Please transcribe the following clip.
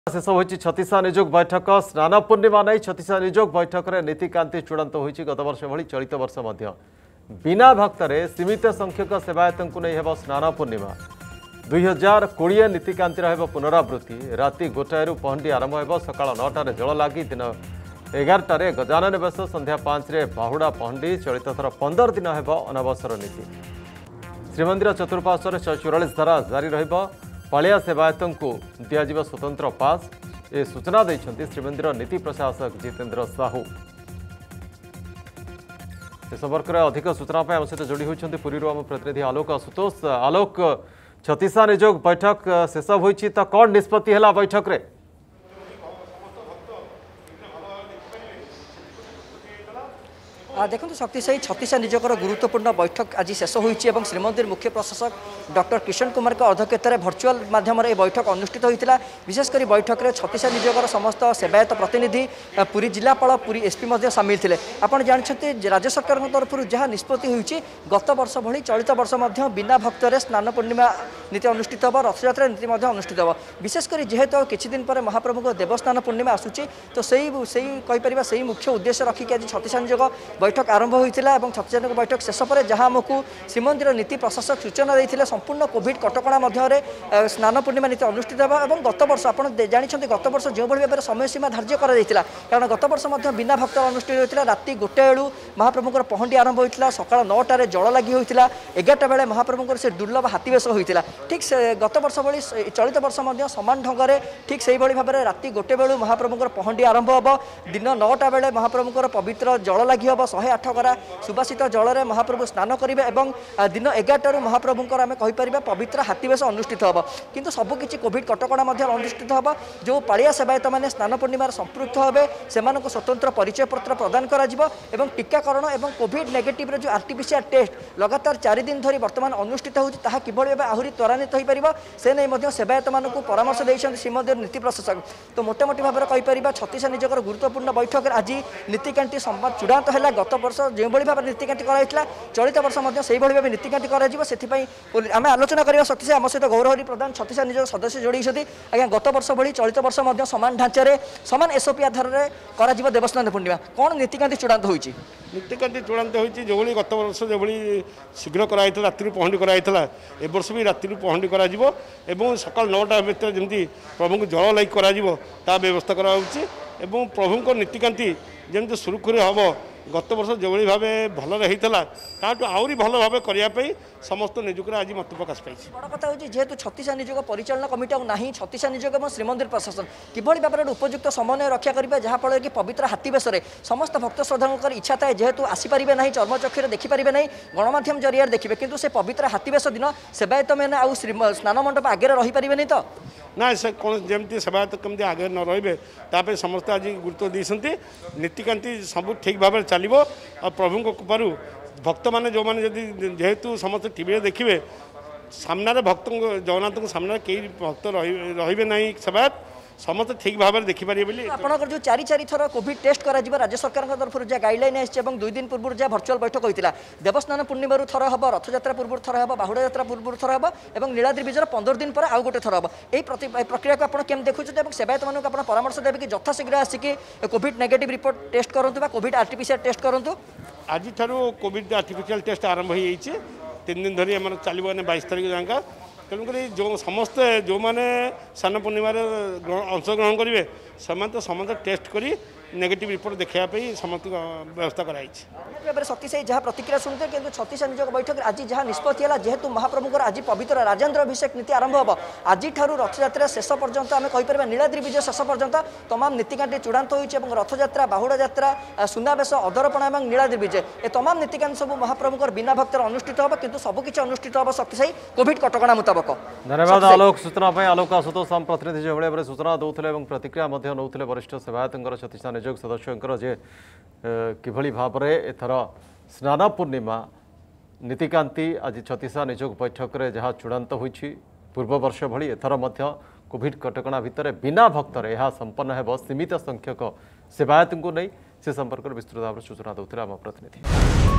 शेष होती छत्तीसा निजोग बैठक स्नान पूर्णिमा नहीं छत्तीसा निजोग बैठक में नीतिकांति चूड़ांत होती गत वर्ष भली चलित वर्ष बिना भक्तरे सीमित संख्यक सेवायत नहीं हेब स्नान पूर्णिमा 2020 नीतिकांति रह पुनरावृत्ति राति 1 पहंडी आरंभ हो सका 9 जल लगी दिन 11 गजानन बेश संध्या 5 बाहुड़ा पहंडी चलित थर 15 दिन हेब अनवसर नीति श्रीमंदिर चतुर्पार्श्वर 144 धारा जारी रहिबा पालिया सेवायतों को दिज्व स्वतंत्र पास ए सूचना देते श्रीमंदिर नीति प्रशासक जितेन्द्र साहू इस संपर्क में अधिक सूचना आम सहित जोड़ी होती पुरी आम प्रतिनिधि आलोक आशुतोष आलोक छत्तीसा निजोग बैठक शेष होती तो कौन निष्पत्ति है बैठक रे? देखो शक्तिशाली छत्तीसा निजोगर गुरुत्वपूर्ण बैठक आज शेष होती श्रीमंदिर मुख्य प्रशासक डॉक्टर किशन कुमार के अध्यक्षतार भर्चुआल माध्यम बैठक अनुष्ठित होता विशेषकर बैठक में छत्तीसा निजोगर समस्त सेवायत प्रतिनिधि पुरी जिलापाल पुरी एसपी सामिल थे। आपड़ जानते राज्य सरकार तरफ जहाँ निष्पत्ति होती गत वर्ष भली चलित वर्ष बिना भक्तरे स्नान पूर्णिमा नीति अनुष्ठित हो रथयात्रा नीति अनुष्ठित हो विशेषकर जेहेतु किछि दिन पर महाप्रभु देवस्थान पूर्णिमा आसूची तो सही मुख्य उद्देश्य रखिक आज छत्तीसा निजोग बैठक आरंभ होता है छत्तीसा निजोग बैठक शेष पर जहाँ आमको श्रीमंदिर नीति प्रशासक सूचना देते संपूर्ण कोविड कटका मध्य स्नान पूर्णिमा नीति अनुष्ठित हो गत वर्ष आप जानते गत वर्ष जो भाई भाव में समय सीमा धार्य कर कारण गत वर्ष बिना भक्त अनुष्ठित होता राति 1 बेलू महाप्रभुर पहंडी आरंभ होता सका 9 जल लगी होता 11 बेले महाप्रभुर से दुर्लभ हाथीवेश होता ठीक से गत वर्ष भाई चलित वर्ष सामान ढंग से ठीक से भाव में राति 1 बेलू महाप्रभुर पहंडी आरंभ हो दिन 9 बेले महाप्रभुर पवित्र जल लगी हम 108 गरा सुबासित जल में महाप्रभु स्नान करेंगे और दिन 11 महाप्रभुर आम कहीपर पवित्र हाथीवेश अनुष्ठित हो किंतु सबकि कोविड कटका अनुष्ठित हो जो पालिया सेवायत मैंने स्नान पूर्णिमार संपृक्त हे से स्वतंत्र परिचय पत्र प्रदान कर टीकाकरण और कोविड नेगेटिव जो आरटीपीसीआर टेस्ट लगातार 4 दिन धरी बर्तमान अनुष्ठित होता किभली भाव आहरी त्वरान्वित हो पार से नहीं सेवायत मानक परामर्श देते श्रीमंदिर नीति प्रशासक तो मोटामोटी भाव में कहीपर छत्तीसा निजोगर गुरुत्वपूर्ण बैठक आज नीतिकांति संवाद चूड़ांत है गत वर्ष जो भाव में नीतिकांति कराइला चलित वर्ष से भाव में नीतिकांति आम आलोचना करवा शक्ति आम सहित गौरहरी प्रधान छत्तीसा निजोग सदस्य जोड़ी आज्ञा गत वर्ष भली चलित वर्ष सामान ढांचारे सामान एसओपी आधार में देवस्थान पूर्णिमा कौन नीतिकांति चूड़ांत होती नीतिकांति चूड़ांत होती जो भाई गत वर्ष जो भाई शीघ्र कराई राति पहंडी कराई ए वर्ष भी राति पहंडी करा सका 9टा भितर जमी प्रभु को जल लाइक करा व्यवस्था कराऊँ प्रभु नीतिकांति जमी सुरुखुरी हम गत वर्ष जो भाव भल होता आहरी भल भाव करने समस्त निजुक आज मत प्रकाश पाई बड़ कथा हूँ जेहेतु छत्तीसा निजोग परिचालन कमिटी ना छत्तीसा निजोग और श्रीमंदिर प्रशासन किभली भाव में उपयुक्त समन्वय रक्षा करेंगे जहाँफल कि पवित्र हाथीवेश समस्त भक्त श्रद्धा इच्छा थाए जेहेतु आसीपारे ना चर्मचक्षुरे देखिपारे ना गणमाध्यम जरिया देखिए किंतु से पवित्र हाथीवेश दिन सेवायत मैंने आउ स्नान मंडप आगे रहीपारे नहीं तो ना से कौन जमी सेवायत कमी आगे न रे समस्त आज गुरुत्व देते नीतिकांति सब ठीक भाव में चलो और प्रभु कृपार भक्त मैंने जो मैंने जेहेतु समस्त टीवी देखिए सामने भक्त जगन्नाथ सामने कई भक्त रे ना सेवायत समस्त ठीक भाव में देखिपारे आपंकर जो 4 थर कोविड टेस्ट कर राज्य सरकार तरफ जहाँ गाइडलाइन आसी 2 दिन पूर्व जहाँ भर्चुआल बैठक होता देवस्थान पूर्णिमा थर हम रथयात्रा पूर्व थर हम बाहुड़ा यात्रा पूर्व थर हम और नीलाद्रि विजय 15 दिन पर आउ गोटे थर हम यही प्रक्रिया को आप केम देखुं सेवायत मानक आप परामर्श देवे कि यथाशीघ्र आसिक कोविड नेगेटिव रिपोर्ट टेस्ट करूँ कोविड आरटीपीसीआर टेस्ट करूँ आज कोविड आर्टिफिशियल टेस्ट आरंभ हो 3 दिन धरी आम चलो 22 तारीख जाएगा तेणुक जो समस्ते जो मैंने स्नान पूर्णिम अंशग्रहण करेंगे से समस्त टेस्ट कर नेगेटिव रिपोर्ट देखापी समस्त व्यवस्था कराई शक्तिशाली जहाँ प्रतिक्रिया शुणुते कि छत्तीसा निजोग बैठक आज जहाँ निष्पत्ति है जेहेतु महाप्रभुर आज पवित्र राजेन्द्र अभिषेक नीति आरंभ हो आज रथयात्रा शेष पर्यंत आम कहीपर नीलाद्रि विजय शेष पर्यंत तमाम नीतिकांति चूड़ांत होती रथयात्रा बाहुड़ा यात्रा सुनावेश अदरपणा और नीलाद्रि विजय ए तमाम नीतिकांति सब महाप्रभुर बिना भक्तर अनुष्ठित हो किंतु सबकि अनुष्ठित हो शक्तिशाली कोविड कटका मुताबक धन्यवाद आलोक सूचना आलोक आशुतोष आम प्रतिनिधि जो भाव में सूचना दूसरे प्रतिक्रिया नौते वरिष्ठ सेवायत छत्तीसा निजोग सदस्यों जे किभली भाव में एथर स्नान पूर्णिमा नीतिकांति आज छत्तीसा निजोग बैठक में जहाँ चूड़ांत होती पूर्व वर्ष भली एथर कोविड कटका भितर बिना भक्तर यह संपन्न हो सीमित संख्यक सेवायत को नहीं से संपर्क में विस्तृत भाव में सूचना दूसरे आम प्रतिनिधि।